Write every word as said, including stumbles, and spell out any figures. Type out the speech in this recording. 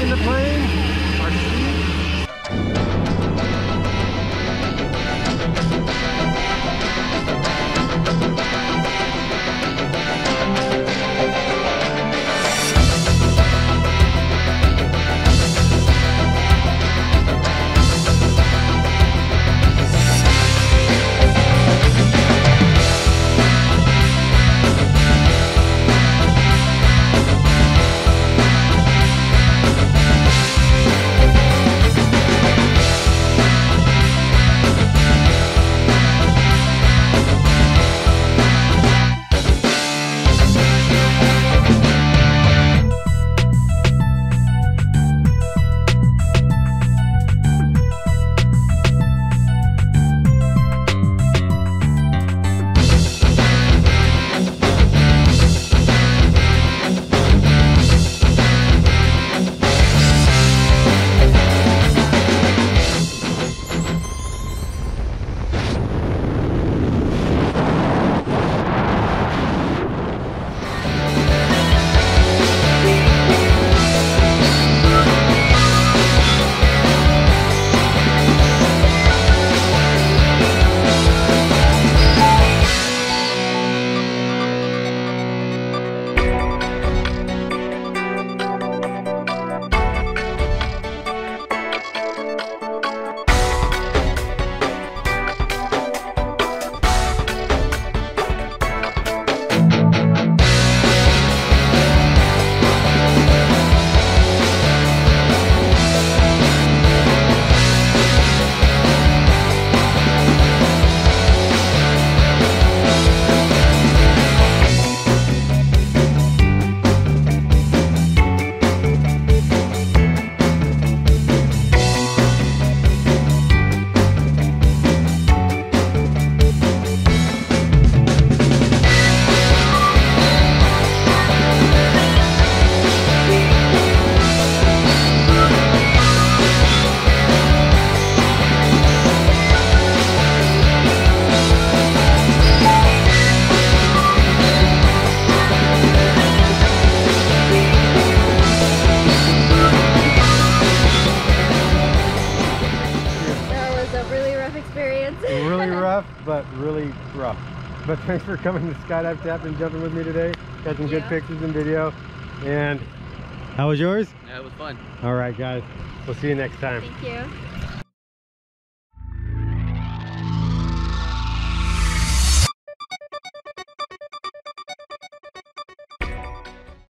in the plane, our seat. Really rough, but really rough. But thanks for coming to Skydive Taft and jumping with me today. Got some good pictures and video. And how was yours? Yeah, it was fun. All right, guys. We'll see you next time. Thank you.